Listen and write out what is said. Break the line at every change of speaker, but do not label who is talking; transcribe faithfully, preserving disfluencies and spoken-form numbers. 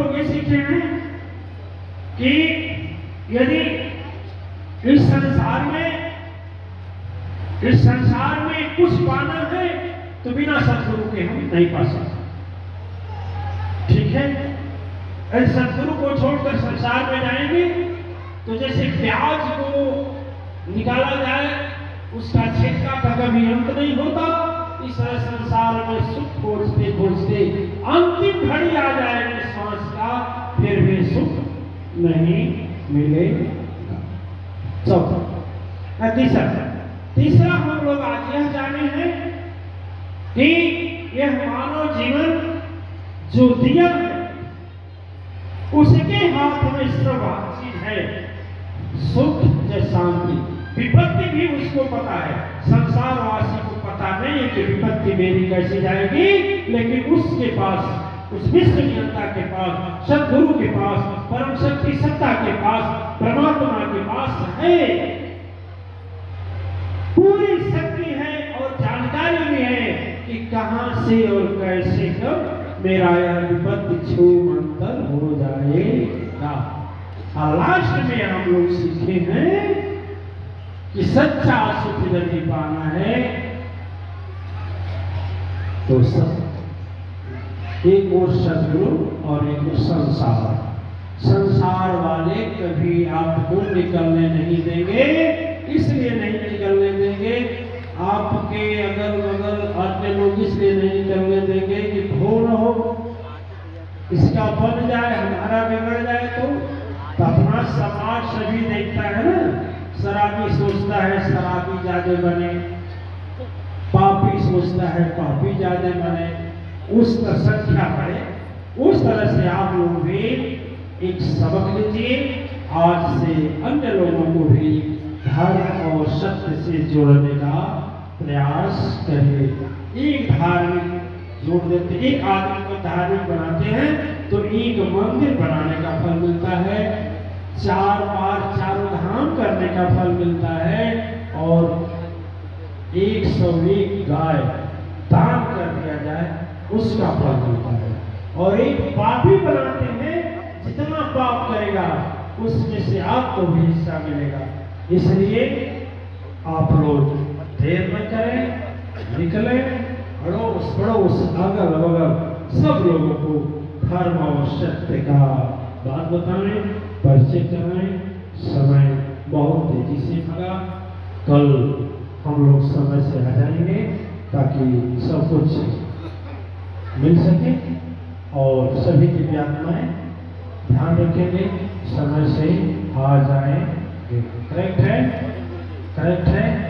लोग ये सीखे हैं कि यदि इस संसार में इस संसार में कुछ पाना है तो बिना सदगुरु के हम नहीं पा सकते। ठीक है, अगर सदगुरु को छोड़कर संसार में जाएंगे तो जैसे प्याज को निकाला जाए उसका छिलका का कभी अंत नहीं होता, इस तरह संसार में सुख खोजते खोजते अंतिम घड़ी आ जाएगी सांस का, फिर भी सुख नहीं मिलेगा। चौथा तीसरा तीसरा हम लोग आज यह जाने हैं कि यह मानव जीवन जो दिया है उसके हाथ में सब चीज है, सुख या शांति। विपत्ति भी उसको पता है, संसारवासी को पता नहीं है कि विपत्ति मेरी कैसे जाएगी, लेकिन उसके पास, उस विश्व नियंता के पास, सद्गुरु के पास, परम शक्ति सत्ता के पास, परमात्मा के पास है, पूरी शक्ति है और जानकारी भी है कि कहां से और कैसे कब मेरा यह विपत्ति छूमंतर हो जाएगा। और लास्ट में हम लोग सीखे हैं कि सच्चा सुख यदि पाना है तो सब एक और सदगुरु और एक और संसार। संसार वाले कभी आपको निकलने नहीं देंगे, इसलिए नहीं निकलने देंगे, आपके अगल बगल अन्य लोग इसलिए नहीं निकलने देंगे कि भोर हो इसका बन जाए, हमारा बिगड़ जाए तो, तो अपना समाज सभी देखता है ना। शराबी सोचता है शराबी ज्यादा बने, पापी सोचता है पापी ज्यादा बने, उस पर संख्या बढ़े। उस तरह से आप लोग भी एक सबक लीजिए, आज से अन्य लोगों को भी धर्म और सत्य से जोड़ने का प्रयास करिए। एक धार्मिक जोड़ देते, एक आदमी को धार्मिक बनाते हैं तो एक मंदिर बनाने का फल मिलता है, चार बार चारों धाम करने का फल मिलता है, और एक सौ एक गाय दान कर दिया जाए उसका फल मिलता है। और एक पापी बनाते हैं, जितना पाप करेगा उसमें से आपको भी हिस्सा मिलेगा। इसलिए आप लोग देर न करें, निकले, अड़ोस पड़ोस अगल बगल सब लोगों को धर्म और सत्य का बात बताएं, परिचय कराएं। समय बहुत तेजी से भागा, कल हम लोग समय से आ जाएंगे ताकि सब कुछ मिल सके और सभी की आत्माएं ध्यान रखेंगे, समय से आ जाएंगे। करेक्ट है, करेक्ट है।